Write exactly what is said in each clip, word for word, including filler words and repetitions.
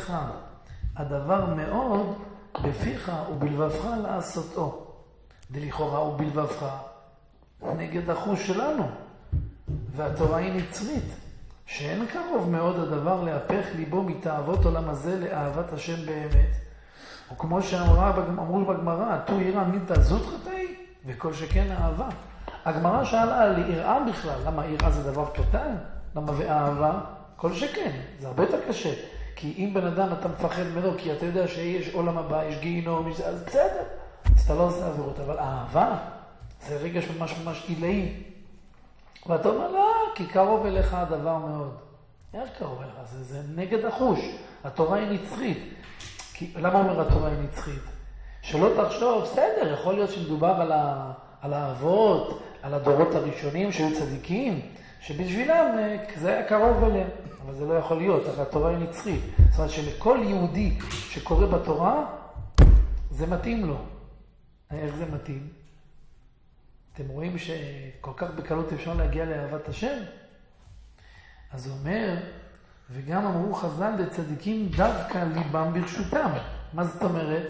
אליך הדבר מאוד בפיך ובלבבך לעשותו. דלכאורה ובלבבך נגד החוש שלנו. והתורה היא נצרית, שאין קרוב מאוד הדבר להפך ליבו מתאוות עולם הזה לאהבת השם באמת. וכמו שאמרו בגמרא, תו יראה מינתא זות חטאי, וכל שכן אהבה. הגמרא שאלה על יראה בכלל, למה יראה זה דבר קטן? למה ואהבה? כל שכן, זה הרבה יותר קשה. כי אם בן אדם אתה מפחד ממנו, כי אתה יודע שיש עולם הבא, יש גיהינום, אז בסדר, אז אתה לא עושה עבירות. אבל אהבה זה רגש ממש ממש עילאי. ואתה אומר, לא, כי קרוב אליך הדבר מאוד. איך קרוב אליך? זה, זה נגד החוש. התורה היא נצחית. כי, למה אומר התורה היא נצחית? שלא תחשוב, בסדר, יכול להיות שמדובר על, ה, על האבות, על הדורות הראשונים שהיו צדיקים, שבשבילם זה היה קרוב אליהם. אבל זה לא יכול להיות, הרי התורה היא נצחית. זאת אומרת שלכל יהודי שקורא בתורה, זה מתאים לו. איך זה מתאים? אתם רואים שכל כך בקלות אפשר להגיע לאהבת השם? אז הוא אומר, וגם אמרו חז"ל לצדיקים דווקא ליבם ברשותם. מה זאת אומרת?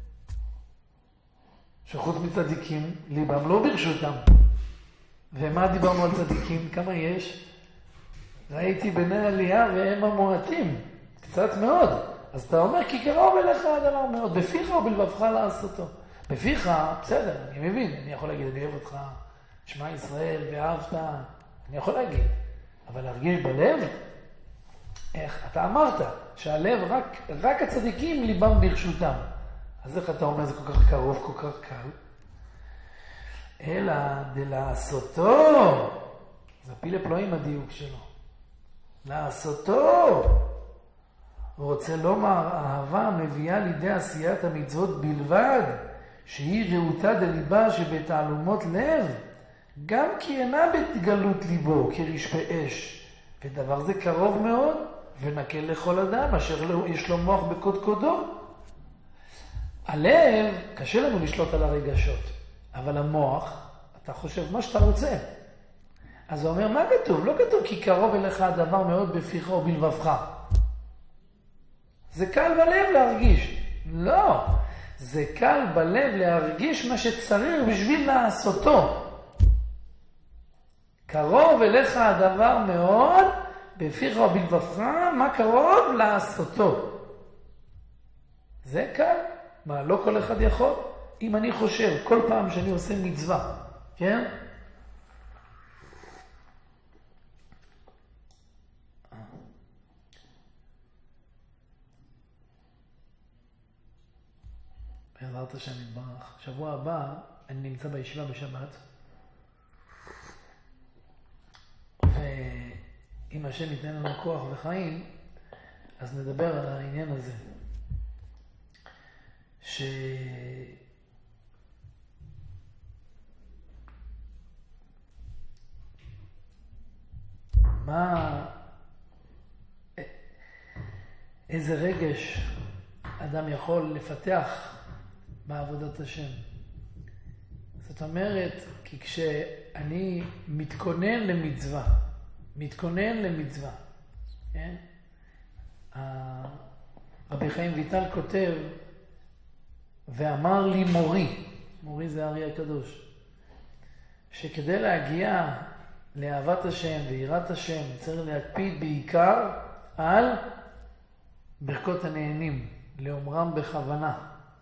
שחוץ מצדיקים, ליבם לא ברשותם. ומה דיברנו על צדיקים? כמה יש? ראיתי בני עלייה והם המועטים. קצת מאוד. אז אתה אומר, כי קרוב אליך הדבר מאוד. בפיך או בלבבך לעשותו. בפיך, בסדר, אני מבין. אני יכול להגיד, אני אוהב אותך, שמע ישראל, ואהבת. אני יכול להגיד. אבל להרגיש בלב? איך? אתה אמרת שהלב, רק, רק הצדיקים ליבם ברשותם. אז איך אתה אומר, זה כל כך קרוב, כל כך קל? אלא דלעשותו. זה פיל פלואים הדיוק שלו. לעשותו. הוא רוצה לומר, אהבה מביאה לידי עשיית המצוות בלבד, שהיא ראותה דליבה שבתעלומות לב, גם כי אינה בתגלות ליבו כרשפי אש. ודבר זה קרוב מאוד, ונקל לכל אדם, אשר יש לו מוח בקודקודו. הלב, קשה לנו לשלוט על הרגשות, אבל המוח, אתה חושב מה שאתה רוצה. אז הוא אומר, מה כתוב? לא כתוב כי קרוב אליך הדבר מאוד בפיך או בלבבך. זה קל בלב להרגיש. לא, זה קל בלב להרגיש מה שצריך בשביל לעשותו. קרוב אליך הדבר מאוד בפיך או בלבבך, מה קרוב? לעשותו. זה קל. מה, לא כל אחד יכול? אם אני חושב כל פעם שאני עושה מצווה, כן? בעזרת השם יתברך. שבוע הבא אני נמצא בישיבה בשבת, ואם השם ייתן לנו כוח וחיים, אז נדבר על העניין הזה. ש... מה... איזה רגש אדם יכול לפתח בעבודת השם. זאת אומרת, כי כשאני מתכונן למצווה, מתכונן למצווה, כן? רבי חיים ויטל כותב, ואמר לי מורי, מורי זה ארי הקדוש, שכדי להגיע לאהבת השם ויראת השם, צריך להקפיד בעיקר על ברכות הנהנים, לאומרם בכוונה.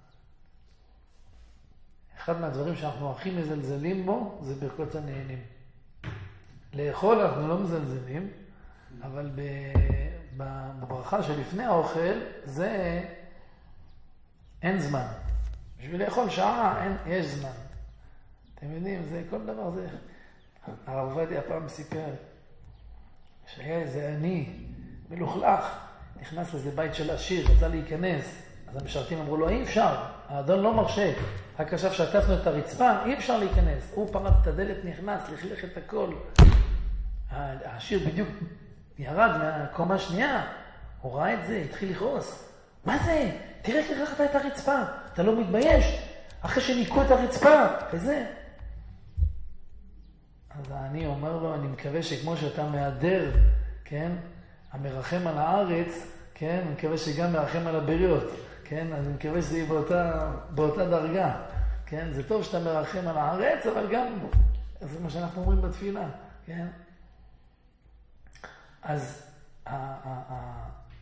אחד מהדברים שאנחנו הכי מזלזלים בו, זה ברכות הנהנים. לאכול אנחנו לא מזלזלים, אבל בברכה שלפני האוכל, זה אין זמן. בשביל לאכול שעה, אין, יש זמן. אתם יודעים, זה כל דבר זה. הרב עובדיה פעם סיפר, שהיה איזה עני, מלוכלך, נכנס לזה בית של עשיר, רצה להיכנס, אז המשרתים אמרו לו, אי אפשר, האדון לא מרשה, רק עכשיו שעטפנו את הרצפה, אי אפשר להיכנס. הוא פרץ את הדלת, נכנס, לכלך את הכל. העשיר בדיוק ירד מהקומה השנייה, הוא ראה את זה, התחיל לכעוס. מה זה? תראה כרכת את הרצפה, אתה לא מתבייש? אחרי שניקו את הרצפה, וזה. אז אני אומר לו, אני מקווה שכמו שאתה מהדר, כן, המרחם על הארץ, כן? אני מקווה שגם מרחם על הבריות, כן? אז אני מקווה שזה יהיה באותה, באותה דרגה, כן? זה טוב שאתה מרחם על הארץ, אבל גם, זה מה שאנחנו אומרים בתפילה, כן? אז, ה, ה, ה,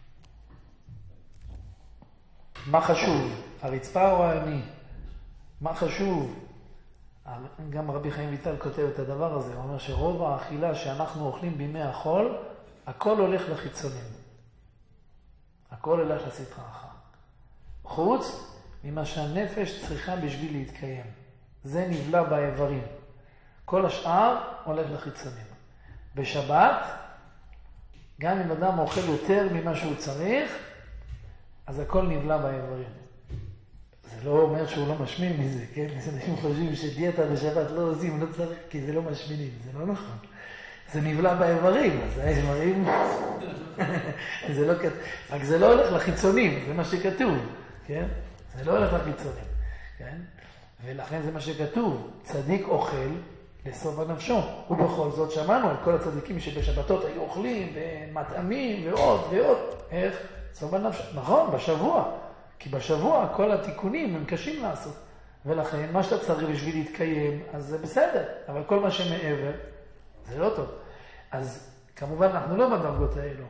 מה חשוב? הרצפה או העני? מה חשוב? גם רבי חיים ויטל כותב את הדבר הזה, הוא אומר שרוב האכילה שאנחנו אוכלים בימי החול, הכל הולך לחיצונים. הכל הולך לסטרה אחת. חוץ ממה שהנפש צריכה בשביל להתקיים. זה נבלע באיברים. כל השאר הולך לחיצונים. בשבת, גם אם אדם אוכל יותר ממה שהוא צריך, אז הכל נבלע באיברים. זה לא אומר שהוא לא משמין מזה, כן? אנשים חושבים שדיאטה בשבת לא עושים, לא צריך, כי זה לא משמינים. זה לא נכון. זה נבלע באיברים, אז האיברים... זה לא כתוב. רק זה לא הולך לחיצונים, זה מה שכתוב, כן? זה לא הולך לחיצונים, כן? ולכן זה מה שכתוב. צדיק אוכל לסוף הנפשו. ובכל זאת שמענו על כל הצדיקים שבשבתות היו אוכלים ומטעמים ועוד ועוד. איך? סוף הנפשו. נכון, בשבוע. כי בשבוע כל התיקונים הם קשים לעשות. ולכן מה שאתה צריך בשביל להתקיים, אז זה בסדר. אבל כל מה שמעבר, זה לא טוב. אז כמובן אנחנו לא בדרגות האלו.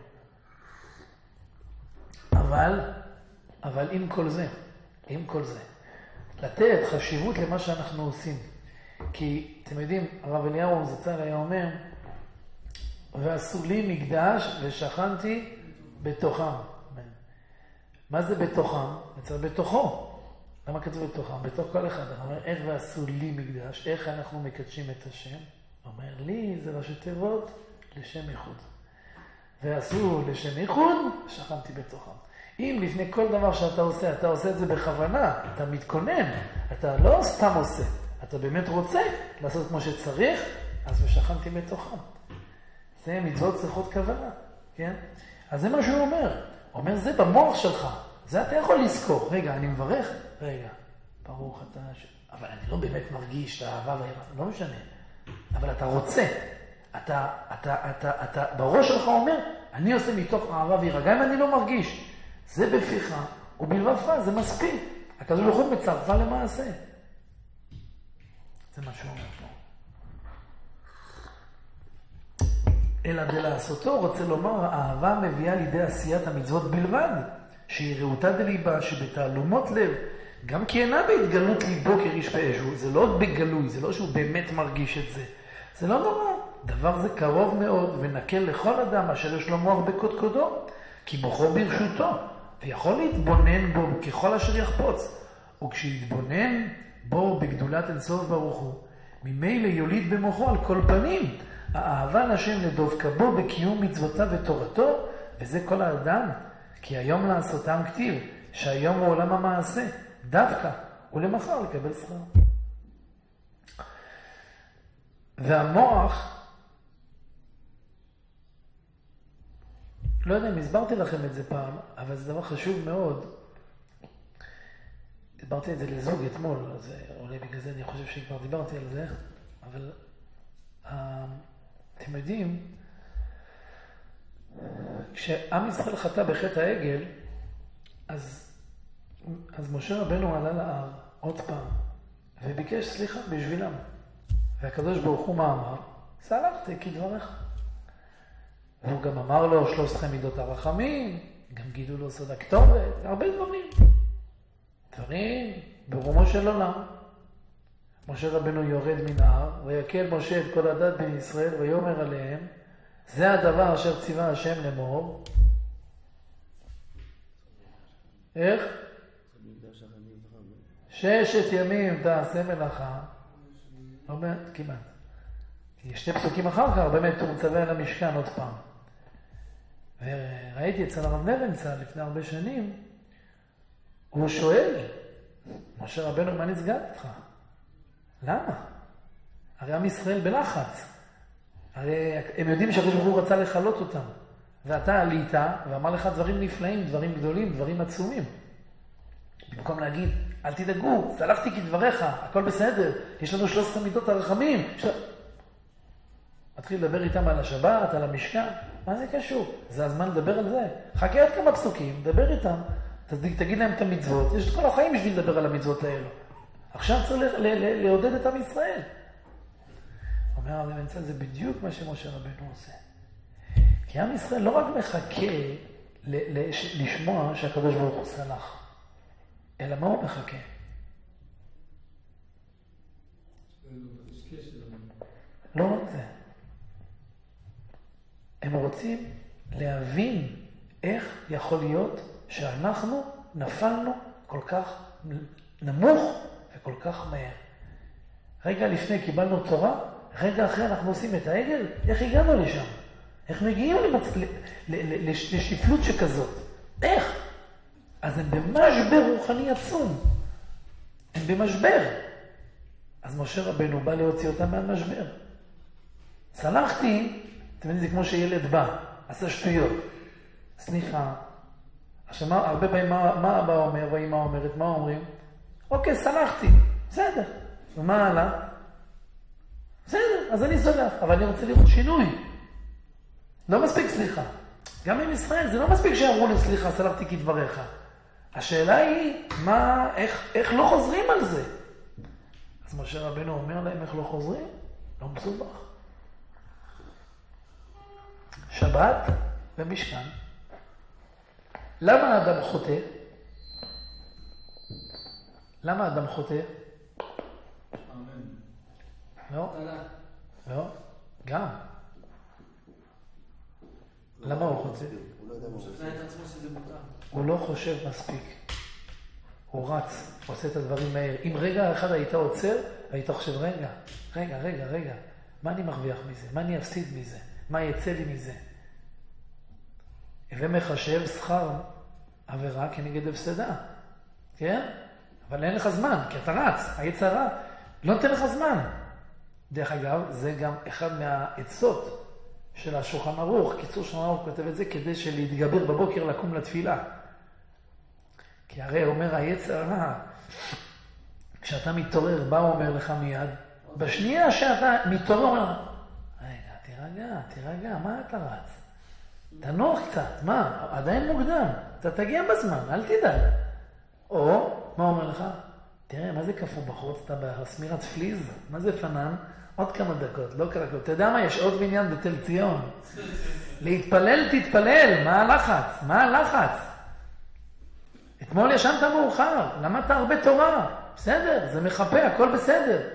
אבל, אבל עם כל זה, עם כל זה, לתת חשיבות למה שאנחנו עושים. כי אתם יודעים, הרב אליהו זצ"ל היה אומר, ועשו לי מקדש ושכנתי בתוכם. מה זה בתוכם? זה בתוכו. למה כתוב בתוכם? בתוך כל אחד. הוא אומר, איך ועשו לי מקדש? איך אנחנו מקדשים את השם? הוא אומר, לי זה ראשי תיבות לשם ייחוד. ועשו לשם ייחוד, שכנתי בתוכם. אם לפני כל דבר שאתה עושה, אתה עושה את זה בכוונה, אתה מתכונן, אתה לא סתם עושה, אתה באמת רוצה לעשות כמו שצריך, אז ושכנתי בתוכם. זה מצוות צריכות כוונה, כן? אז זה מה שהוא אומר. הוא אומר, זה במוח שלך, זה אתה יכול לזכור. רגע, אני מברך, רגע, ברוך אתה, ש... אבל אני לא באמת מרגיש את האהבה והיראה, לא משנה. אבל אתה רוצה, אתה, אתה, אתה, אתה, בראש שלך אומר, אני עושה מתוך אהבה ויראה, גם אם אני לא מרגיש. זה בפיך, ובלבבך, זה מספיק. הקדוש ברוך הוא מצרף למעשה. זה מה שהוא אומר פה. אלא דלעשותו רוצה לומר, האהבה מביאה לידי עשיית המצוות בלבד, שהיא ראותה דליבה, שבתעלומות לב, גם כי אינה בהתגלות ליבו כריש באש, זה לא בגלוי, זה לא שהוא באמת מרגיש את זה. זה לא נורא. דבר זה קרוב מאוד ונקל לכל אדם אשר יש לו מוח בקודקודו, כי מוחו ברשותו, ויכול להתבונן בו ככל אשר יחפוץ. וכשיתבונן בו בגדולת אינסוף ברוך הוא, ממילא יוליד במוחו על כל פנים, האהבה לשם לדבקה בו בקיום מצוותיו ותורתו, וזה כל האדם, כי היום לעשותם כתיב, שהיום הוא עולם המעשה, דווקא, ולמחר לקבל שכר. והמוח, לא יודע אם הסברתי לכם את זה פעם, אבל זה דבר חשוב מאוד. דיברתי את זה לזוג אתמול, אז אולי בגלל זה אני חושב שכבר דיברתי על זה, אבל אתם יודעים, כשעם ישראל חטא בחטא העגל, אז, אז משה רבנו עלה להר עוד פעם, וביקש סליחה בשבילם. והקדוש ברוך הוא מה אמר? סלחתי כדברך. והוא גם אמר לו שלוש עשרה מידות הרחמים, גם גידו לו סוד הכתובת, הרבה דברים. דברים ברומו של עולם. משה רבנו יורד מן ההר, ויקל משה את כל הדת בני ישראל, ויאמר עליהם, זה הדבר אשר ציווה השם לאמור. איך? ששת ימים תעשה מלאכה. לא מעט, כמעט. כי שתי פסוקים אחר כך, באמת הוא מצווה על המשכן עוד פעם. וראיתי אצל הרב נבנצל לפני הרבה שנים, הוא שואל, משה רבנו, מה נסגר איתך? למה? הרי עם ישראל בלחץ. הרי הם יודעים שהקדוש ברוך הוא רצה לחלות אותם. ואתה עלית ואמר לך דברים נפלאים, דברים גדולים, דברים עצומים. במקום להגיד, אל תדאגו, סלחתי כדבריך, הכל בסדר, יש לנו שלוש עשרה מידות הרחמים. מתחיל לדבר איתם על השבת, על המשכן. מה זה קשור? זה הזמן לדבר על זה. חכה עוד כמה פסוקים, דבר איתם, תגיד להם את המצוות. יש את כל החיים בשביל לדבר על המצוות האלו. עכשיו צריך לעודד את עם ישראל. אומר הרב לוינצל, זה בדיוק מה שמשה רבנו עושה. כי עם ישראל לא רק מחכה לשמוע שהקדוש ברוך הוא סלח, אלא מה הוא מחכה? לא רק זה. הם רוצים להבין איך יכול להיות שאנחנו נפלנו כל כך נמוך וכל כך מהר. רגע לפני קיבלנו תורה, רגע אחרי אנחנו עושים את העגל, איך הגענו לשם? איך מגיעים למצ... לשפלות שכזאת? איך? אז הם במשבר רוחני עצום. הם במשבר. אז משה רבנו בא להוציא אותם מהמשבר. סלחתי, אתם יודעים, זה כמו שילד בא, עשה שטויות. סליחה. עכשיו, מה, הרבה פעמים מה, מה אבא אומר ואמא אומרת? מה אומרים? אוקיי, סלחתי. בסדר. ומה הלאה? בסדר, אז אני סולח, אבל אני רוצה לראות שינוי. לא מספיק סליחה. גם עם ישראל, זה לא מספיק שאמרו לי סליחה, סלחתי כדבריך. השאלה היא, מה, איך, איך לא חוזרים על זה? אז משה רבנו אומר להם איך לא חוזרים? לא מסובך. שבת ומשכן. למה האדם חוטא? למה האדם חוטא? אמן. לא? לא? גם. למה הוא חוטא? הוא לא חושב מספיק. הוא רץ, עושה את הדברים מהר. אם רגע אחד היית עוצר, היית חושב, רגע, רגע, רגע, רגע, מה אני מרוויח מזה? מה אני אפסיד מזה? מה יצא לי מזה? ומחשב שכר עבירה כנגד הפסדה. כן? אבל אין לך זמן, כי אתה רץ, היצרה, לא נותן לך זמן. דרך אגב, זה גם אחד מהעצות של השולחן ערוך. קיצור שולחן ערוך כותב את זה כדי שלהתגבר בבוקר לקום לתפילה. כי הרי אומר היצרה, כשאתה מתעורר, מה הוא אומר לך מיד? בשנייה שאתה מתעורר, אומר, רגע, תירגע, תירגע, מה אתה רץ? תנוח קצת, מה? עדיין מוקדם, אתה תגיע בזמן, אל תדאג. או, מה אומר לך? תראה, מה זה קפוא בחוץ? אתה בסמירת פליז? מה זה פנן? עוד כמה דקות, לא קרה כלום. אתה יודע מה? יש עוד בניין בתל ציון. להתפלל, תתפלל. מה הלחץ? מה הלחץ? אתמול ישנת מאוחר, למדת הרבה תורה. בסדר, זה מחפה, הכל בסדר.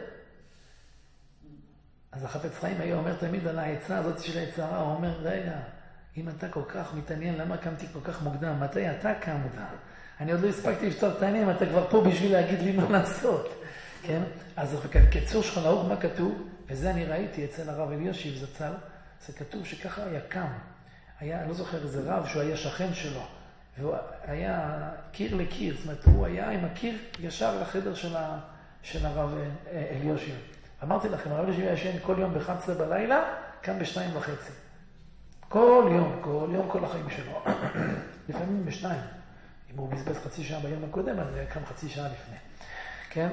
אז החפץ חיים היה אומר תמיד על העצה הזאת של היצרה, הוא אומר, רגע, אם אתה כל כך מתעניין, למה קמתי כל כך מוקדם? מתי אתה קמת? אני עוד לא הספקתי לפתור את העניין, אתה כבר פה בשביל להגיד לי מה לעשות. כן? אז קיצור שולחן ערוך, מה כתוב? וזה אני ראיתי אצל הרב אלישיב זצ"ל, זה כתוב שככה היה קם. היה, לא זוכר, איזה רב שהוא היה שכן שלו, והוא היה קיר לקיר, זאת אומרת, הוא היה עם הקיר ישר לחדר של, ה, של הרב אלישיב. אמרתי לכם, הרב אלישיב ישן כל יום ב-אחת עשרה בלילה, קם ב-שתיים וחצי. כל יום, כל יום, כל החיים שלו. לפעמים בשניים. אם הוא בזבז חצי שעה ביום הקודם, אז זה קם חצי שעה לפני. כן?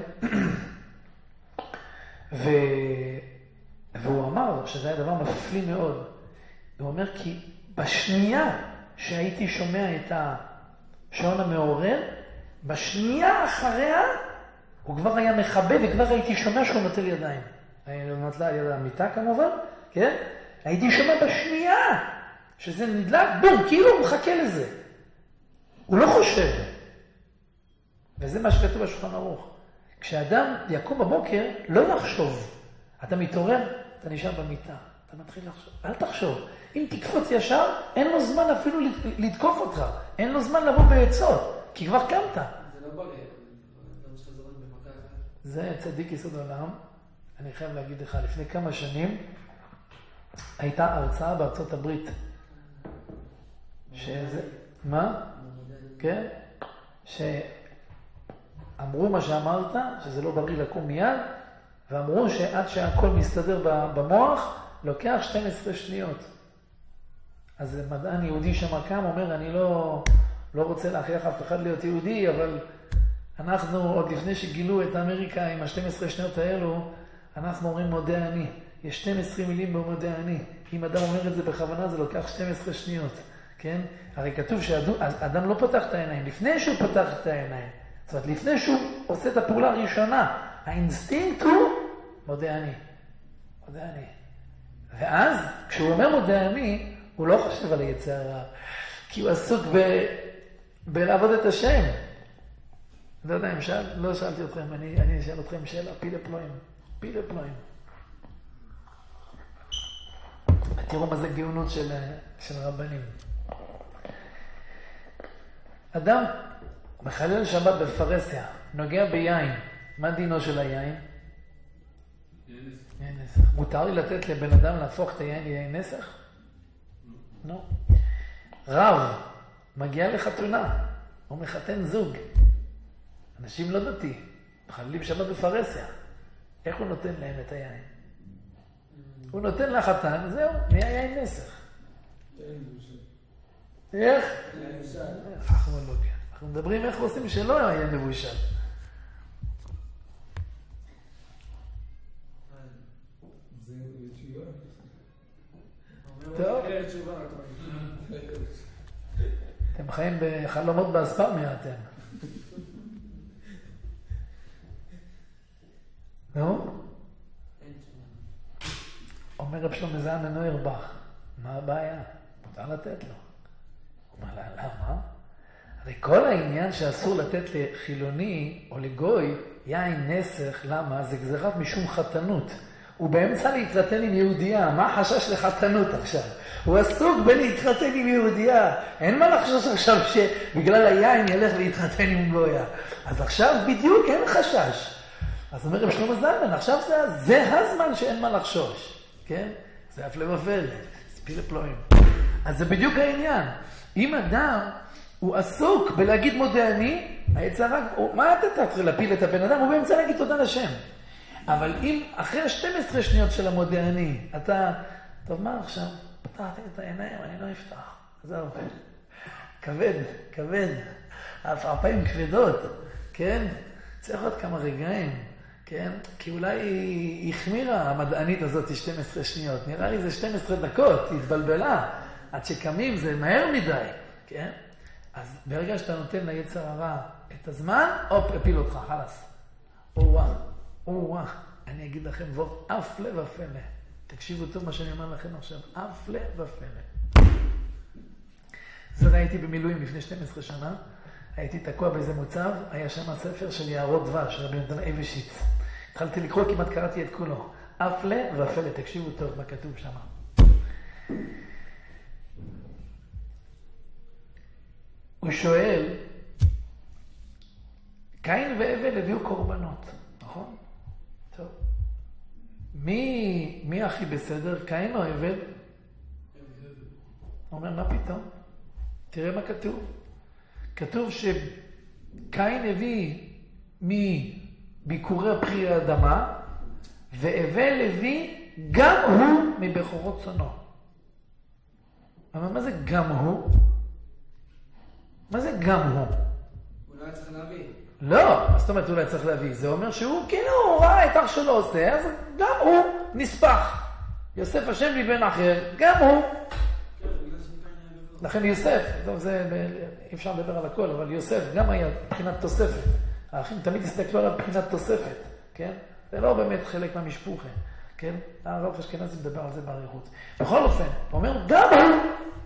ו... והוא אמר שזה היה דבר מפליא מאוד. הוא אומר כי בשנייה שהייתי שומע את השעון המעורר, בשנייה אחריה הוא כבר היה מחבב וכבר הייתי שומע שהוא נוטל ידיים. הוא נוטל יד המיטה כמובן, כן? הייתי שומע בשנייה שזה נדלק, בום, כאילו הוא מחכה לזה. הוא לא חושב. וזה מה שכתוב בשולחן ערוך. כשאדם יקום בבוקר, לא יחשוב. אתה מתעורר, אתה נשאר במיטה. אתה מתחיל לחשוב. אל תחשוב. אם תקפוץ ישר, אין לו זמן אפילו לתקוף אותך. אין לו זמן לבוא בעצות, כי כבר קמת. זה לא בא לי. זה צדיק יסוד עולם. אני חייב להגיד לך, לפני כמה שנים, הייתה הרצאה בארצות הברית. שזה... מה? כן? שאמרו מה שאמרת, שזה לא בריא לקום מיד, ואמרו שעד שהכל מסתדר במוח, לוקח שתים עשרה שניות. אז מדען יהודי שם קם, אומר, אני לא, לא רוצה להכריח אף אחד להיות יהודי, אבל אנחנו עוד לפני שגילו את אמריקה עם ה-שתים עשרה שניות האלו, אנחנו אומרים מודה אני. יש שתים עשרה מילים במודה אני. אם אדם אומר את זה בכוונה, זה לוקח שתים עשרה שניות. כן? הרי כתוב שאדם לא פותח את העיניים. לפני שהוא פותח את העיניים, זאת אומרת, לפני שהוא עושה את הפעולה הראשונה, האינסטינקט הוא מודה אני. מודה אני. ואז, כשהוא אומר מודה אני, הוא לא חושב על היצר הרע, כי הוא עסוק ב... בלעבוד את השם. לא יודע אם שאל, לא שאלתי אתכם, אני, אני אשאל אתכם שאלה, פילה פלואים. פילה פלואים. תראו מה זה גאונות של, של רבנים. אדם מחלל שבת בפרסיה, נוגע ביין. מה דינו של היין? יין נסך. מותר לי לתת לבן אדם להפוך את היין ליין נסך? לא. רב מגיע לחתונה, הוא מחתן זוג. אנשים לא דתי, מחללים שבת בפרסיה. איך הוא נותן להם את היין? הוא נותן לחתן, זהו, נהיה יין נסך. איך? חכמולוגיה. אנחנו מדברים איך עושים שלא יהיה מבושל. טוב. אתם חיים בחלומות באספמיה, אתם. נו? אומר רב שלמה זלמן נוירבך, מה הבעיה? מותר לתת לו. הוא אומר לה, למה? הרי כל העניין שאסור לתת לחילוני או לגוי יין נסך, למה? זה גזירת משום חתנות. הוא באמצע להתחתן עם יהודייה, מה החשש לחתנות עכשיו? הוא עסוק בלהתחתן עם יהודייה. אין מה לחשוש עכשיו שבגלל היין ילך להתחתן עם גויה. אז עכשיו בדיוק אין חשש. אז אומר רב שלמה זלמן, עכשיו זה, זה הזמן שאין מה לחשוש. כן? זה אף לבבל, זה פילה פלואים. אז זה בדיוק העניין. אם אדם הוא עסוק בלהגיד מודה אני, היצר רק, מה אתה תתחיל להפיל את הבן אדם? הוא באמצע להגיד תודה לשם. אבל אם אחרי שתים עשרה שניות של המודה אני, אתה, טוב מה עכשיו? פתחתי את העיניים, אני לא אפתח. זה הרבה. כבד, כבד. העפעפיים כבדות, כן? צריך עוד כמה רגעים, כן? כי אולי היא החמירה המדענית הזאת שתים עשרה שניות. נראה לי זה שתים עשרה דקות, היא התבלבלה. עד שקמים זה מהר מדי, כן? אז ברגע שאתה נותן ליצר הרע את הזמן, אופ, הפיל אותך, חלס. או-ואה, או-ואה. אני אגיד לכם ווב, אף לב אפלה. תקשיבו טוב מה שאני אומר לכם עכשיו, אף לב אפלה. זה ראיתי במילואים לפני שתים עשרה שנה, הייתי תקוע באיזה מוצב, היה שם הספר של יערות דבש, רבי נתן אייבשיץ. התחלתי לקרוא, כמעט קראתי את כולו. אף לב אפלה, תקשיבו טוב מה כתוב שם. הוא שואל, קין והבל הביאו קורבנות, נכון? טוב. מי, מי הכי בסדר, קין או הבל? הוא אומר, מה פתאום? תראה מה כתוב. כתוב שקין הביא מביקורי פרי האדמה, והבל הביא גם הוא מבכורות צונו. אבל מה זה גם הוא? מה זה גם הוא? אולי צריך להביא. לא, מה זאת אומרת אולי צריך להביא? זה אומר שהוא, כאילו, הוא ראה את אח שלו עושה, אז גם הוא נספח. יוסף השם מבן אחר, גם הוא. לכן יוסף, טוב, זה, אי אפשר לדבר על הכל, אבל יוסף גם היה מבחינת תוספת. האחים תמיד הסתכלו עליו מבחינת תוספת, כן? זה לא באמת חלק מהמשפוחה, כן? הרב אשכנזי מדבר על זה באריכות. בכל אופן, הוא אומר, גם הוא.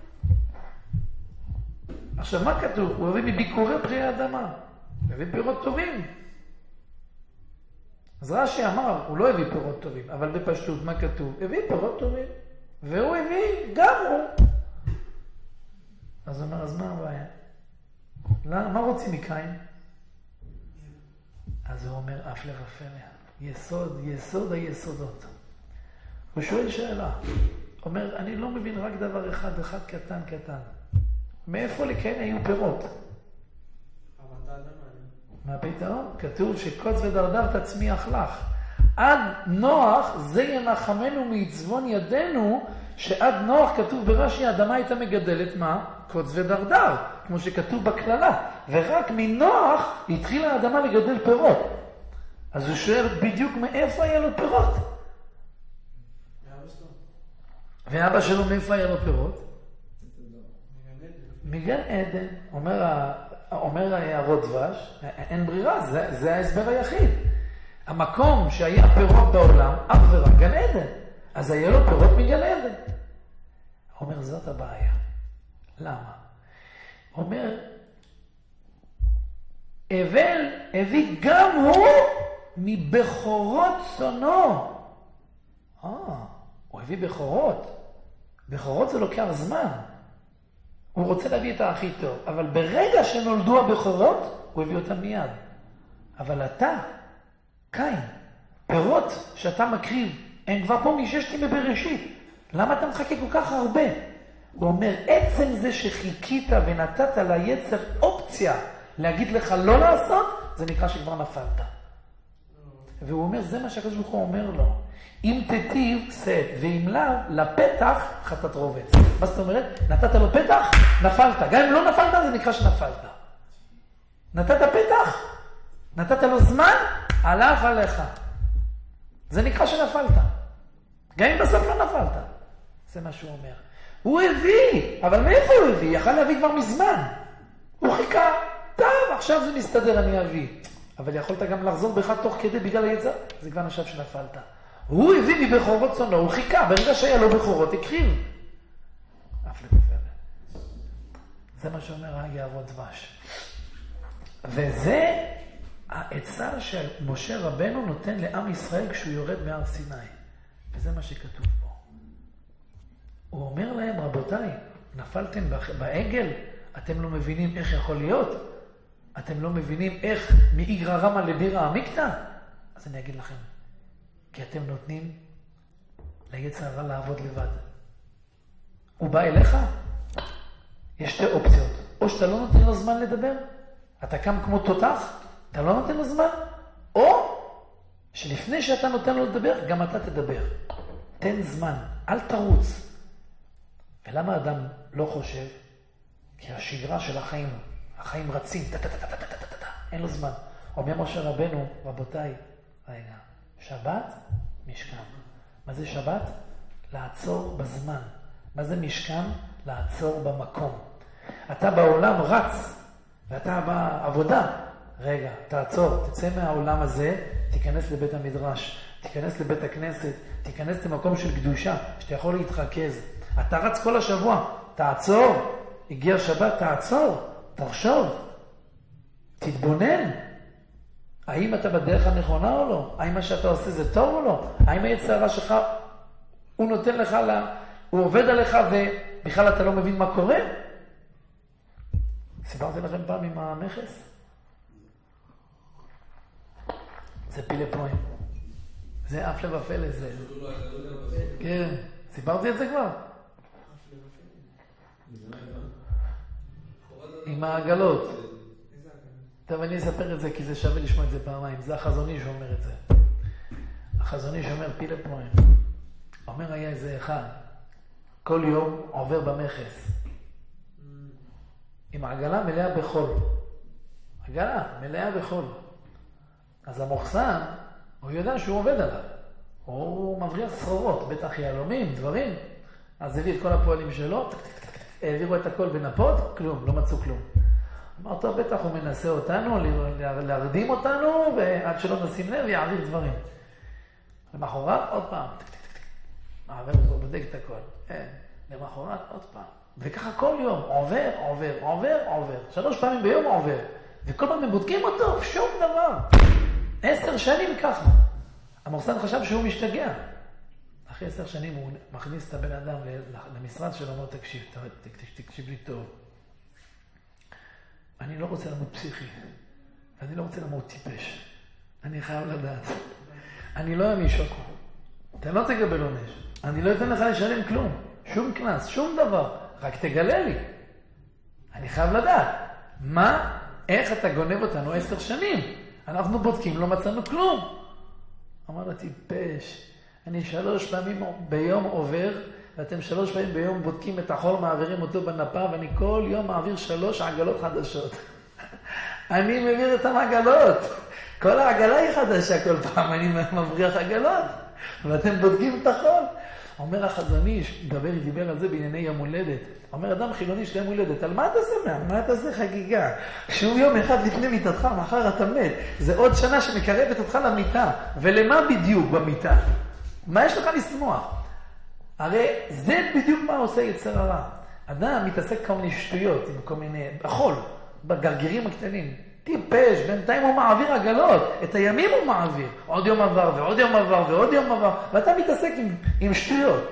עכשיו, מה כתוב? הוא הביא מביקורי פרי האדמה. הוא הביא פירות טובים. אז רש"י אמר, הוא לא הביא פירות טובים, אבל בפשטות, מה כתוב? הביא פירות טובים. והוא הביא גם הוא. אז הוא אומר, אז מה הבעיה? לא, מה רוצים מקין? אז הוא אומר, אף לב אפלה. יסוד, יסוד היסודות. הוא שואל שאלה. אומר, אני לא מבין רק דבר אחד, אחד קטן קטן. מאיפה לקין היו פירות? מה פתאום? כתוב שקוץ ודרדר תצמיח לך. עד נוח זה ינחמנו מעצבון ידינו, שעד נוח כתוב ברש"י, האדמה הייתה מגדלת מה? קוץ ודרדר, כמו שכתוב בכללה. ורק מנוח התחילה האדמה לגדל פירות. אז הוא שואל בדיוק מאיפה היה לו פירות? ואבא שלו מאיפה היה לו פירות? מגן עדן. אומר, אומר הרות דבש, אין ברירה, זה, זה ההסבר היחיד. המקום שהיה פירות בעולם, אך ורק גן עדן. אז היה לו פירות מגן עדן. אומר, זאת הבעיה. למה? אומר, אבל הביא גם הוא מבכורות צונו. אה, הוא הביא בכורות. בכורות זה לוקח זמן. הוא רוצה להביא את הכי טוב. אבל ברגע שנולדו הבכורות, הוא הביא אותם מיד. אבל אתה, קין, פירות שאתה מקריב, הם כבר פה מששתי מבראשית. למה אתה מחכה כל כך הרבה? הוא אומר, עצם זה שחיכית ונתת ליצר אופציה להגיד לך לא לעשות, זה נקרא שכבר נפלת. והוא אומר, זה מה שהקדוש ברוך הוא אומר לו. אם תטיב, סד, ואם לאו, לפתח, חטאת רובץ. מה זאת אומרת? נתת לו פתח, נפלת. גם אם לא נפלת, זה נקרא שנפלת. נתת פתח, נתת לו זמן, הלך עליך. זה נקרא שנפלת. גם אם בסוף לא נפלת. זה מה שהוא אומר. הוא הביא, אבל מאיפה הוא הביא? יכל להביא כבר מזמן. הוא חיכה, טוב, עכשיו זה מסתדר, אני אביא. אבל יכולת גם לחזור בך תוך כדי בגלל היצר, זה כבר נחשב שנפלת. הוא הביא מבכורות צונו, הוא חיכה, ברגע שהיה לו בכורות, הקריב. אף לפלא. זה מה שאומר יערות דבש. וזה העצה שמשה רבנו נותן לעם ישראל כשהוא יורד מהר סיני. וזה מה שכתוב פה. הוא אומר להם, רבותיי, נפלתם בעגל? אתם לא מבינים איך יכול להיות? אתם לא מבינים איך מאיגרא רמא לבירא עמיקתא? אז אני אגיד לכם, כי אתם נותנים ליצר הרע לעבוד לבד. הוא בא אליך, יש שתי אופציות. או שאתה לא נותן לו זמן לדבר, אתה קם כמו תותח, אתה לא נותן לו זמן, או שלפני שאתה נותן לו לדבר, גם אתה תדבר. תן זמן, אל תרוץ. ולמה אדם לא חושב? כי השגרה של החיים, החיים רצים, אין לו זמן. אומר משה רבנו, רבותיי, רגע, שבת, משכן. מה זה שבת? לעצור בזמן. מה זה משכן? לעצור במקום. אתה בעולם רץ, ואתה בעבודה. רגע, תעצור, תצא מהעולם הזה, תיכנס לבית המדרש, תיכנס לבית הכנסת, תיכנס למקום של קדושה, שאתה יכול להתרכז. אתה רץ כל השבוע, תעצור, הגיע שבת, תעצור, תחשוב, תתבונן. האם אתה בדרך הנכונה או לא? האם מה שאתה עושה זה טוב או לא? האם היצר הרע שלך, הוא נותן לך, לה, הוא עובד עליך ובכלל אתה לא מבין מה קורה? סיפרתי לכם פעם עם המכס? זה פילה פרוים. זה אף לבפל זה. כן, סיפרתי את זה כבר? עם העגלות. טוב, אני אספר את זה כי זה שווה לשמוע את זה פעמיים. זה החזוני שאומר את זה. החזוני שאומר פילה פרוים. אומר היה איזה אחד, כל יום עובר במכס. עם עגלה מלאה בחול. עגלה מלאה בחול. אז המוחסן, הוא יודע שהוא עובד עליו. הוא מבריח סחורות, בטח יהלומים, דברים. אז הביא את כל הפועלים שלו, העבירו את הכל בנפות, כלום, לא מצאו כלום. אמר, טוב, בטח הוא מנסה אותנו, להרדים אותנו, ועד שלא נשים לב, יעביר דברים. למחרת, עוד פעם. מעבר אותו, בודק את הכל. אין, למחרת, עוד פעם. וככה כל יום, עובר, עובר, עובר, עובר. שלוש פעמים ביום עובר. וכל פעם הם בודקים אותו, שום דבר. עשר שנים ככה. המחסן חשב שהוא משתגע. אחרי עשר שנים הוא מכניס את הבן אדם למשרד שלו, אומר, תקשיב, תקשיב לי טוב. אני לא רוצה למות פסיכי. אני לא רוצה למות טיפש. אני חייב לדעת. אני לא אמיש אותו. אתה לא תקבל עונש. אני לא אתן לך לשלם כלום. שום כנס, שום דבר. רק תגלה לי. אני חייב לדעת. מה? איך אתה גונב אותנו עשר שנים? אנחנו בודקים, לא מצאנו כלום. אמר לה, טיפש. אני שלוש פעמים ביום עובר, ואתם שלוש פעמים ביום בודקים את החול, מעבירים אותו בנפה, ואני כל יום מעביר שלוש עגלות חדשות. אני מעביר את העגלות. כל העגלה היא חדשה כל פעם, אני מבריח עגלות, ואתם בודקים את החול. אומר החזון איש, דבר, דיבר על זה בענייני יום הולדת. אומר אדם חילוני של יום הולדת, על מה אתה שמח? מה אתה עושה חגיגה? שהוא יום אחד לפני מיטתך, מחר אתה מת. זה עוד שנה שמקרבת אותך למיטה. ולמה בדיוק במיטה? מה יש לך לשמוח? הרי זה בדיוק מה עושה יצר הרע. אדם מתעסק כל מיני שטויות, עם כל מיני, בחול, בגרגירים הקטנים. טיפש, בינתיים הוא מעביר עגלות, את הימים הוא מעביר. עוד יום עבר ועוד יום עבר ועוד יום עבר, ואתה מתעסק עם, עם שטויות.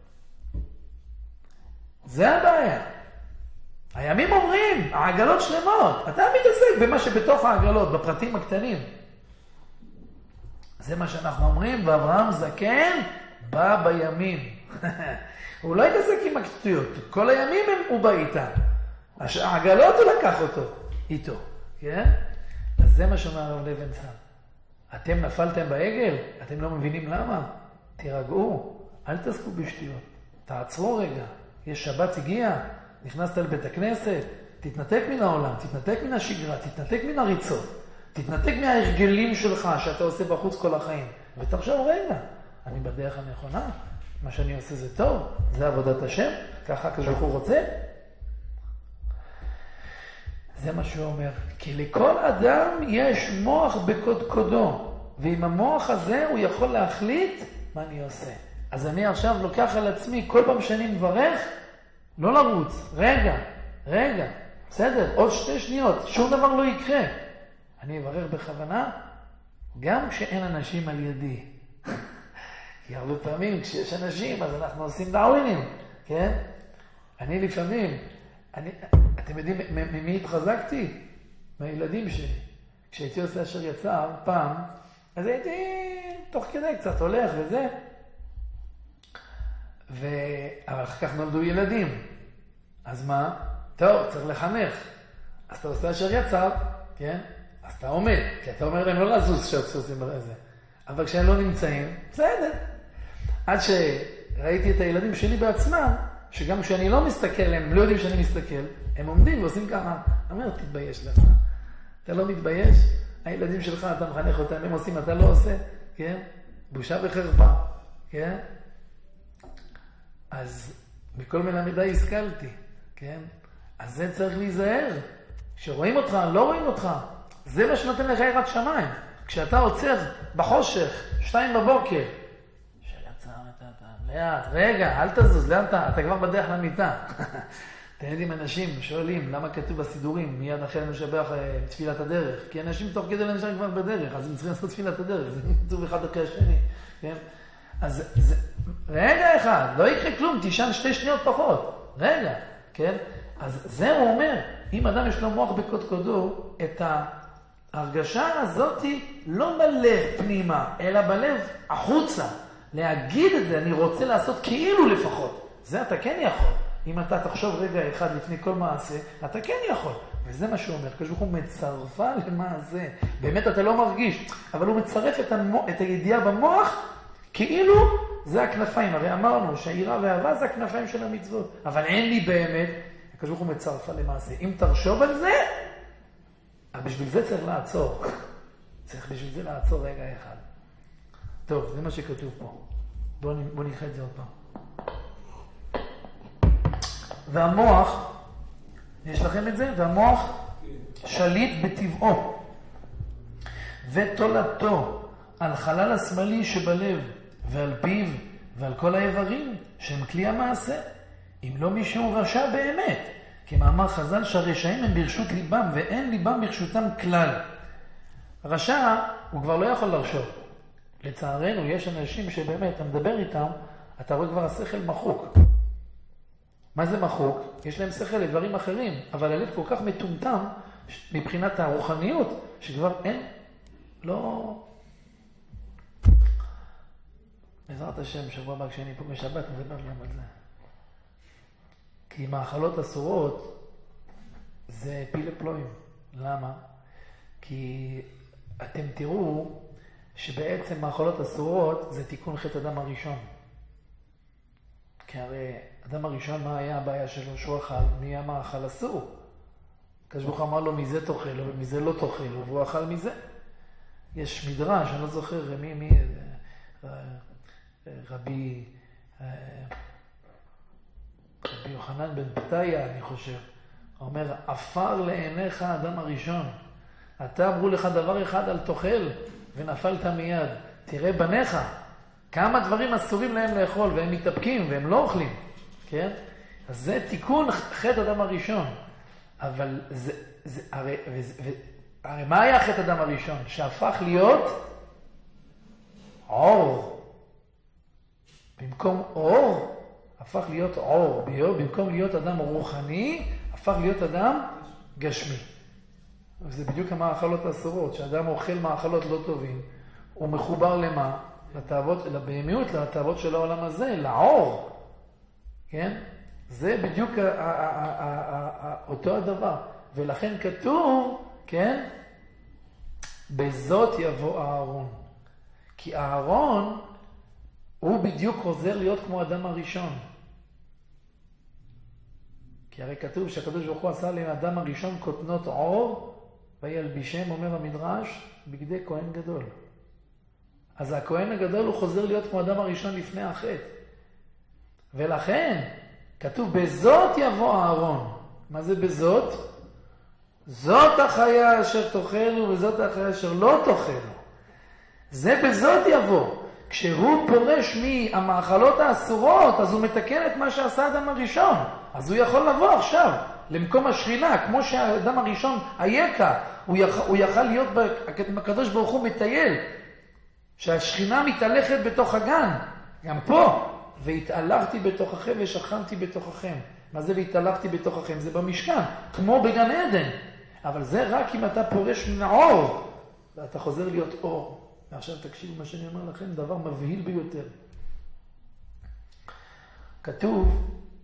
זה הבעיה. הימים אומרים, העגלות שלמות, אתה מתעסק במה שבתוך העגלות, בפרטים הקטנים. זה מה שאנחנו אומרים, ואברהם זקן בא בימים. הוא לא יתעסק עם הקטויות, כל הימים הם, הוא בא איתה. העגלות הוא לקח אותו, איתו. כן? אז זה מה שאומר הרב לוינצל. אתם נפלתם בעגל? אתם לא מבינים למה? תירגעו, אל תעסקו בשטויות. תעצרו רגע. יש שבת הגיע, נכנסת לבית הכנסת, תתנתק מן העולם, תתנתק מן השגרה, תתנתק מן הריצות, תתנתק מההרגלים שלך שאתה עושה בחוץ כל החיים. ותחשוב רגע, אני בדרך הנכונה, מה שאני עושה זה טוב, זה עבודת השם, ככה כשהוא רוצה. זה מה שהוא אומר. כי לכל אדם יש מוח בקודקודו, ועם המוח הזה הוא יכול להחליט מה אני עושה. אז אני עכשיו לוקח על עצמי, כל פעם שאני מברך, לא לרוץ, רגע, רגע, בסדר, עוד שתי שניות, שום דבר לא יקרה. אני אברך בכוונה, גם כשאין אנשים על ידי. כי הרבה פעמים כשיש אנשים, אז אנחנו עושים דאווינים, כן? אני לפעמים, אני, אתם יודעים ממי התחזקתי? מהילדים שלי. כשהייתי עושה אשר יצר, פעם, אז הייתי תוך כדי קצת הולך וזה. ו... אבל אחר כך נולדו ילדים. אז מה? טוב, צריך לחנך. אז אתה עושה אשר יצר, כן? אז אתה עומד, כי אתה אומר להם לא לזוז שעושים זה. אבל כשהם לא נמצאים, בסדר. עד שראיתי את הילדים שלי בעצמם, שגם כשאני לא מסתכל, הם לא יודעים שאני מסתכל, הם עומדים ועושים ככה. אומר, תתבייש לך. אתה לא מתבייש? הילדים שלך, אתה מחנך אותם, הם עושים, אתה לא עושה, כן? בושה וחרפה, כן? אז בכל מיני מידה השכלתי, כן? אז זה צריך להיזהר. כשרואים אותך, לא רואים אותך. זה מה שנותן לך יראת שמיים. כשאתה עוצר בחושך, שתיים בבוקר, שיצר את אתה, לאט, רגע, אל תזוז, לאן אתה? אתה כבר בדרך למיטה. אתם יודעים, אנשים שואלים למה כתוב בסידורים, מיד אחרי משבח תפילת הדרך. כי אנשים תוך כדי לנשאר כבר בדרך, אז הם צריכים לעשות תפילת הדרך. זה כתוב אחד אחרי השני, כן? אז זה, רגע אחד, לא יקרה כלום, תישן שתי שניות פחות. רגע, כן? אז זה הוא אומר, אם אדם יש לו מוח בקודקודו, את ההרגשה הזאת לא בלב פנימה, אלא בלב החוצה. להגיד את זה, אני רוצה לעשות כאילו לפחות. זה אתה כן יכול. אם אתה תחשוב רגע אחד לפני כל מעשה, אתה כן יכול. וזה מה שהוא אומר, כשהוא מצרפה למעשה. באמת אתה לא מרגיש, אבל הוא מצרף את, המו, את הידיעה במוח, כאילו זה הכנפיים. הרי אמרנו שהעירה והאהבה זה הכנפיים של המצוות. אבל אין לי באמת, כשהוא מצרפה למעשה. אם תרשוב על זה, בשביל זה צריך לעצור. צריך בשביל זה לעצור רגע אחד. טוב, זה מה שכתוב פה. בואו בוא נקרא את זה עוד פעם. והמוח, יש לכם את זה? והמוח שליט בטבעו ותולדתו על חלל השמאלי שבלב ועל פיו ועל כל האיברים שהם כלי המעשה. אם לא מישהו רשע באמת, כמאמר חז"ל שהרשעים הם ברשות ליבם ואין ליבם ברשותם כלל. רשע הוא כבר לא יכול לרשות. לצערנו יש אנשים שבאמת, אתה מדבר איתם, אתה רואה כבר השכל מחוק. מה זה מחוק? יש להם שכל לדברים אחרים, אבל הלב כל כך מטומטם מבחינת הרוחניות, שכבר אין, לא... בעזרת השם, שבוע הבא כשאני פה בשבת, נדבר גם על זה. כי מאכלות אסורות זה פיל פלואים. למה? כי אתם תראו שבעצם מאכלות אסורות זה תיקון חטא אדם הראשון. כי הרי אדם הראשון, מה היה הבעיה שלו? שהוא אכל, נהיה מאכל אסור. כשבוך אמר לו, מזה תאכל לו, ומזה לא תאכל לו, והוא אכל מזה. יש מדרש, אני לא זוכר מי, מי, רבי, רבי יוחנן בן פתיה, אני חושב, אומר, עפר לעיניך האדם הראשון. אתה אמרו לך דבר אחד, אל תאכל, ונפלת מיד. תראה בניך, כמה דברים אסורים להם לאכול, והם מתאפקים, והם לא אוכלים. כן? אז זה תיקון חטא אדם הראשון. אבל זה, זה, הרי, וזה, ו, הרי מה היה חטא אדם הראשון? שהפך להיות עור. במקום אור, הפך להיות עור. במקום להיות אדם רוחני, הפך להיות אדם גשמי. וזה בדיוק המאכלות האסורות, שאדם אוכל מאכלות לא טובים, הוא מחובר למה? לתאוות, לבהמיות, לתאוות של העולם הזה, לעור. כן? זה בדיוק ה- ה- ה- ה- ה- אותו הדבר. ולכן כתוב, כן? בזאת יבוא אהרון. כי אהרון הוא בדיוק חוזר להיות כמו אדם הראשון. כי הרי כתוב שהקדוש ברוך הוא עשה לאדם הראשון כותנות עור, וילבישם, אומר המדרש, בגדי כהן גדול. אז הכהן הגדול הוא חוזר להיות כמו אדם הראשון לפני החטא. ולכן כתוב בזאת יבוא אהרון. מה זה בזאת? זאת החיה אשר תאכלו וזאת החיה אשר לא תאכלו. זה בזאת יבוא. כשהוא פורש מהמאכלות האסורות, אז הוא מתקן את מה שעשה האדם הראשון. אז הוא יכול לבוא עכשיו למקום השכינה, כמו שהאדם הראשון היקה, הוא יכל, הוא יכל להיות, הקדוש ברוך הוא מטייל, שהשכינה מתהלכת בתוך הגן, גם פה, והתהלכתי בתוככם ושכנתי בתוככם. מה זה והתהלכתי בתוככם? זה במשכן, כמו בגן עדן. אבל זה רק אם אתה פורש מן האור, ואתה חוזר להיות אור. ועכשיו תקשיבו מה שאני אומר לכם, דבר מבהיל ביותר. כתוב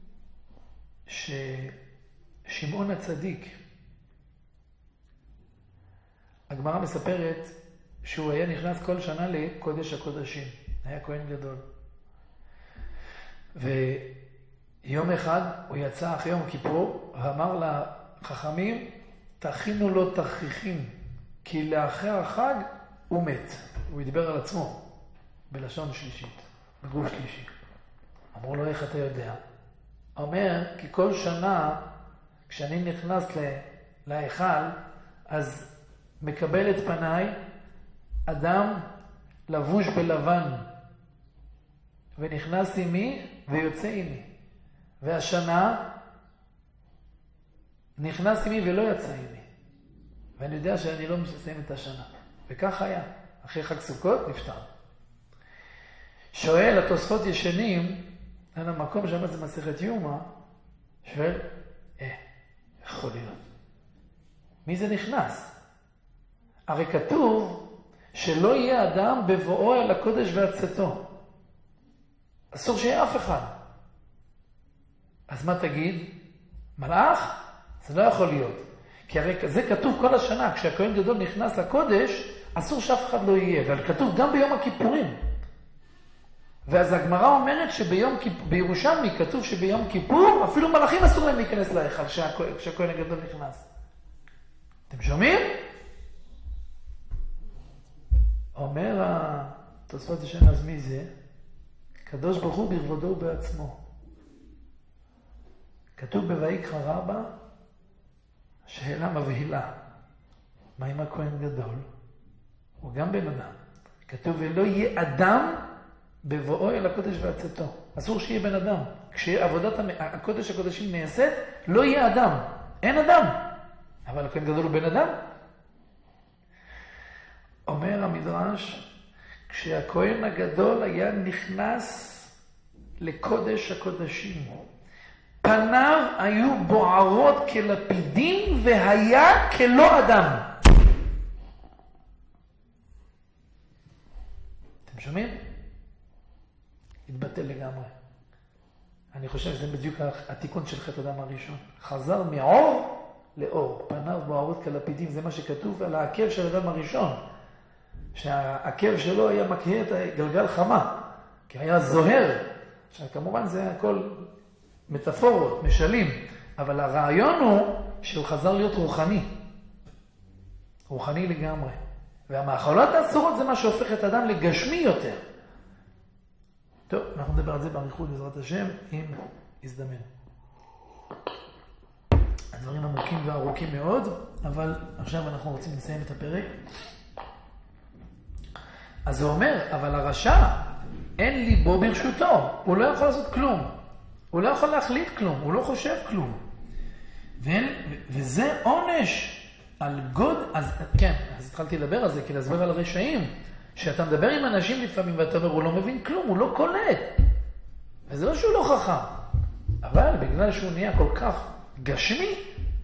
ששמעון הצדיק, הגמרא מספרת שהוא היה נכנס כל שנה לקודש הקודשים. היה כהן גדול. ויום אחד הוא יצא אחרי יום כיפור ואמר לחכמים, תכינו לו תכריכים, כי לאחר החג הוא מת. הוא ידבר על עצמו, בלשון שלישית, בגוף שלישי. אמרו לו, איך אתה יודע? אומר, כי כל שנה, כשאני נכנס להיכל, אז מקבל את פניי אדם לבוש בלבן, ונכנס עימי ויוצא עימי. והשנה נכנס עימי ולא יצא עימי. ואני יודע שאני לא מסיים את השנה. וכך היה. אחרי חג סוכות נפטר. שואל, התוספות ישנים, על המקום שם זה מסכת יומא, שואל, אה, יכול להיות. מי זה נכנס? הרי כתוב שלא יהיה אדם בבואו אל הקודש והצאתו. אסור שיהיה אף אחד. אז מה תגיד? מלאך? זה לא יכול להיות. כי הרי זה כתוב כל השנה, כשהכהן גדול נכנס לקודש, אסור שאף אחד לא יהיה. אבל כתוב גם ביום הכיפורים. ואז הגמרא אומרת שביום כיפ... בירושלמי כתוב שביום כיפור, אפילו מלאכים אסור להם להיכנס להיכל כשהכהן הגדול נכנס. אתם שומעים? אומר התוספות ישן, אז מי זה? קדוש ברוך הוא בכבודו ובעצמו. כתוב בויקרא רבה, שאלה מבהילה. מה עם הכהן גדול? הוא גם בן אדם. כתוב, ולא יהיה אדם בבואו אל הקודש והצאתו. אסור שיהיה בן אדם. כשעבודת הקודש הקודשים נעשית, לא יהיה אדם. אין אדם. אבל הכהן גדול הוא בן אדם. אומר המדרש, כשהכהן הגדול היה נכנס לקודש הקודשים, פניו היו בוערות כלפידים והיה כלא אדם. אתם שומעים? התבטל לגמרי. אני חושב שזה בדיוק התיקון של חטא אדם הראשון. חזר מעור לאור. פניו בוערות כלפידים. זה מה שכתוב על העקב של אדם הראשון. שהעקב שלו היה מקהה את גלגל חמה. כי היה זוהר. עכשיו, כמובן זה הכל מטאפורות, משלים. אבל הרעיון הוא שהוא חזר להיות רוחני. רוחני לגמרי. והמאכלות האסורות זה מה שהופך את אדם לגשמי יותר. טוב. טוב, אנחנו נדבר על זה באריכות בעזרת השם, אם יזדמן. הדברים עמוקים וארוכים מאוד, אבל עכשיו אנחנו רוצים לסיים את הפרק. אז הוא אומר, אבל הרשע, אין ליבו ברשותו, הוא לא יכול לעשות כלום. הוא לא יכול להחליט כלום, הוא לא חושב כלום. ואין, וזה עונש על גוד, אז כן, אז התחלתי לדבר על זה, כי להסבר על הרשעים, שאתה מדבר עם אנשים לפעמים ואתה אומר, הוא לא מבין כלום, הוא לא קולט. וזה לא שהוא לא חכם, אבל בגלל שהוא נהיה כל כך גשמי,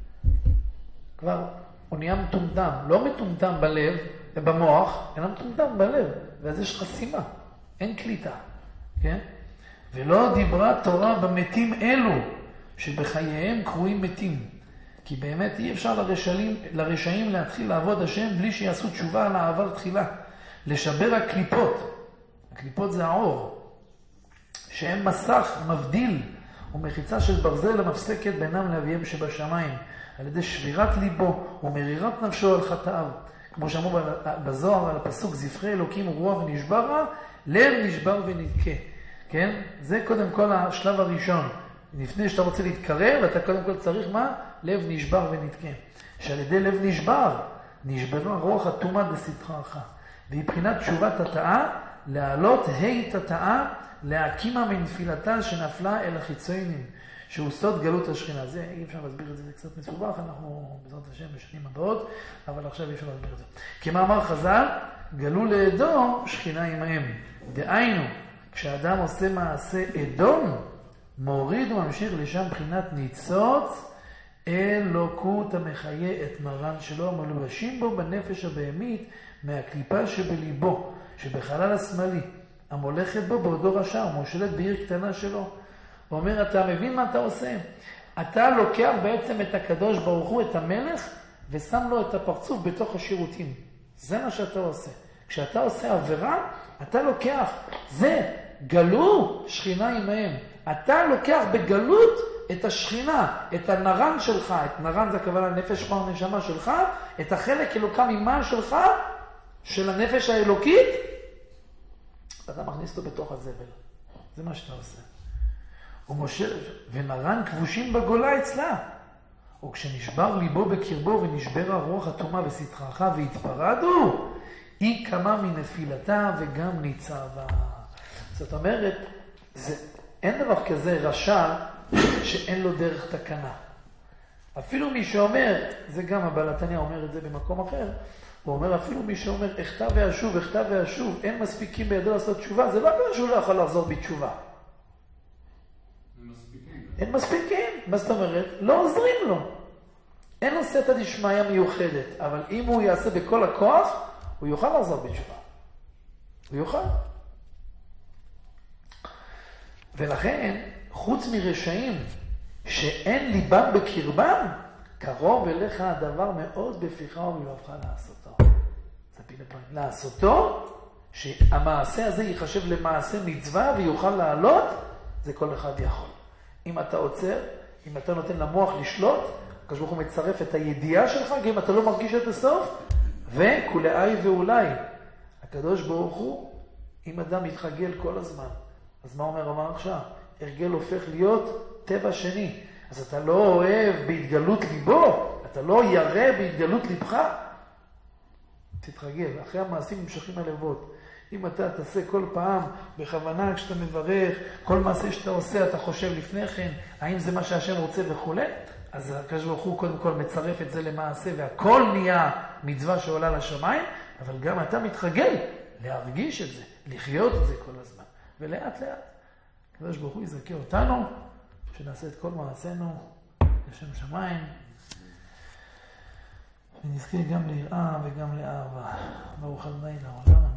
כבר הוא נהיה מטומטם, לא מטומטם בלב ובמוח, אלא מטומטם בלב, ואז יש חסימה, אין קליטה, כן? ולא דיברה תורה במתים אלו, שבחייהם קרויים מתים. כי באמת אי אפשר לרשעים, לרשעים להתחיל לעבוד השם בלי שיעשו תשובה על העבר תחילה. לשבר הקליפות, הקליפות זה האור, שהם מסך מבדיל ומחיצה של ברזל המפסקת בינם לאביהם שבשמיים, על ידי שבירת ליבו ומרירת נפשו על חטאיו. כמו שאמרו בזוהר על הפסוק, זפחי אלוקים רוח ונשברה, לב נשבר ונדכה. כן? זה קודם כל השלב הראשון. לפני שאתה רוצה להתקרב, אתה קודם כל צריך מה? לב נשבר ונדכה. שעל ידי לב נשבר, נשברה רוח התומה דסתרעך. מבחינת תשובת התאה, להעלות ה' התאה, להקימה מנפילתה שנפלה אל החיצונים, שהוא סוד גלות השכינה. זה, אי אפשר להסביר את זה, זה קצת מסובך, אנחנו בעזרת השם בשנים הבאות, אבל עכשיו אי אפשר להסביר את זה. כמאמר חז"ל, גלו לאדום שכינה עמהם. דהיינו, כשאדם עושה מעשה אדום, מוריד וממשיך לשם בחינת ניצוץ, אלוקות המחיה את מרן שלו, מלובשים בו בנפש הבהמית, מהקליפה שבליבו, שבחלל השמאלי, המולכת בו בעודו רשע, ומושלת בעיר קטנה שלו. הוא אומר, אתה מבין מה אתה עושה? אתה לוקח בעצם את הקדוש ברוך הוא, את המלך, ושם לו את הפרצוף בתוך השירותים. זה מה שאתה עושה. כשאתה עושה עבירה, אתה לוקח, זה גלו שכינה עמהם. אתה לוקח בגלות את השכינה, את הנרן שלך, את נרן זה הכוונה נפש כבר נשמה שלך, את החלק אלוקה ממעל שלך, של הנפש האלוקית, אתה מכניס אותו בתוך הזבל. זה מה שאתה עושה. ומשה, ונרן כבושים בגולה אצלה. וכשנשבר ליבו בקרבו ונשבר הרוח התומה וסתרעך והתפרדו, היא קמה מנפילתה וגם ניצבה. זאת אומרת, זה, אין דבר כזה רשע שאין לו דרך תקנה. אפילו מי שאומר, זה גם הבעל התניא אומר את זה במקום אחר, הוא אומר אפילו מי שאומר, אחטא ואשוב, אחטא ואשוב, אין מספיקים בידו לעשות תשובה, זה לא אומר שהוא לא יכול לחזור בתשובה. אין מספיקים. מה זאת אומרת? לא עוזרים לו. אין לו סתא דשמיא מיוחדת, אבל אם הוא יעשה בכל הכוח, הוא יוכל לחזור בתשובה. הוא יוכל. ולכן, חוץ מרשעים שאין ליבם בקרבם, קרוב אליך הדבר מאוד בפיך ובלבבך לעשותו. זה פיל הפרק. לעשותו, שהמעשה הזה ייחשב למעשה מצווה ויוכל לעלות, זה כל אחד יכול. אם אתה עוצר, אם אתה נותן למוח לשלוט, הקדוש ברוך הוא מצרף את הידיעה שלך, גם אם אתה לא מרגיש את הסוף, וכולי ואולי. הקדוש ברוך הוא, אם אדם מתחגל כל הזמן, אז מה אומר אמר עכשיו? הרגל הופך להיות טבע שני. אז אתה לא אוהב בהתגלות ליבו, אתה לא ירא בהתגלות ליבך. תתרגל, אחרי המעשים נמשכים הלבות. אם אתה תעשה כל פעם בכוונה כשאתה מברך, כל מעשה שאתה עושה אתה חושב לפני כן, האם זה מה שהשם רוצה וכו', אז הקדוש ברוך הוא קודם כל מצרף את זה למעשה, והכל נהיה מצווה שעולה לשמיים, אבל גם אתה מתרגל להרגיש את זה, לחיות את זה כל הזמן. ולאט לאט, הקדוש ברוך הוא יזכה אותנו, שנעשה את כל מעשינו לשם שמיים, ונזכה גם ליראה וגם לאהבה. ברוך ה' לעולם.